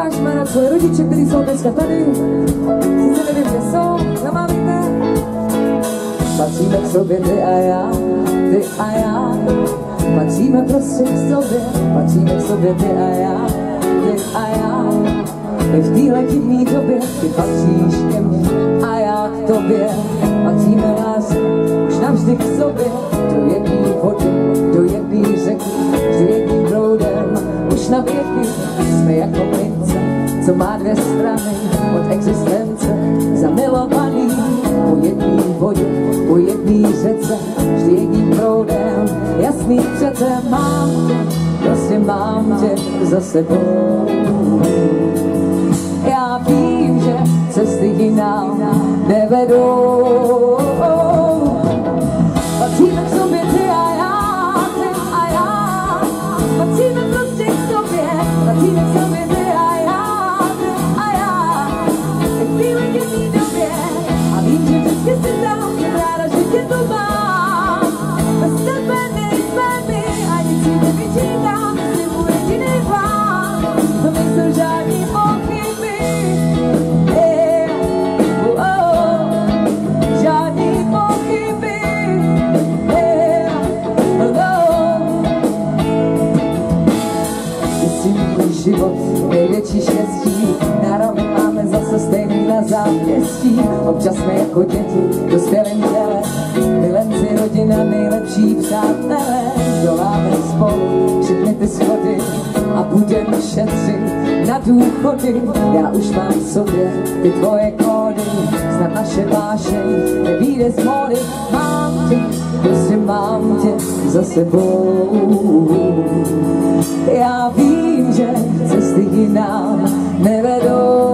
ukážeme na svoje rodiče, kteří jsou dneska tady. Sice nevím, kde jsou, zamávíte. Patříme k sobě ty a já, ty a já. Patříme prostě k sobě, patříme k sobě ty a já, ty a já. I v téhle divný době ty patříš ke mně a já k tobě. Patříme nás už navždy k sobě, do jedný vody, do jedný řeky, vždy jedním proudem, už na věky. Jsme jako mince, co má dvě strany od existence, zamilovaný po jedný vodě, po jedný řece, vždy jedním proudem, jasný přece mám tě, prostě mám tě za sebou. Já vím, že cesty jinam nevedou. Patříme k sobě ty a já, ty a já. Patříme prostě k sobě, patříme k sobě ty a já, ty a já. I v téhle jedný době a vím, že vždycky si tam, jsem ráda, že tě tu mám. Bez tebe nejsme my a nic si nevyčítám, jsi můj jediný plán. To nejsou žádný pochyby. Život, největší štěstí, nároveň máme zase stejný na záměstí. Občas jsme jako děti, dospělým těle, milenci, rodina, nejlepší přátelé. Doláme spolu všechny ty schody a budeme šetřit na důchody. Já už mám v sobě ty tvoje kódy, snad naše vášeň nevyjde z módy. Mám tě, prostě mám tě za sebou. Já vím, že cesty jinam nevedou.